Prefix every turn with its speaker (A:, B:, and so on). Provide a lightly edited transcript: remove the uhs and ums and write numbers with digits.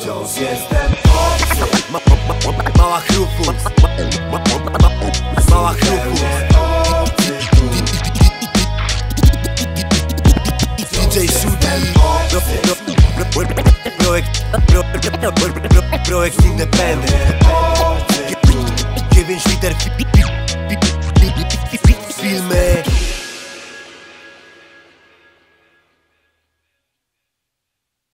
A: Wciąż jestem obcy.
B: Mała chrupus. Mała chrupus. DJ Shudi. Projekt independent. 9 liter filmy.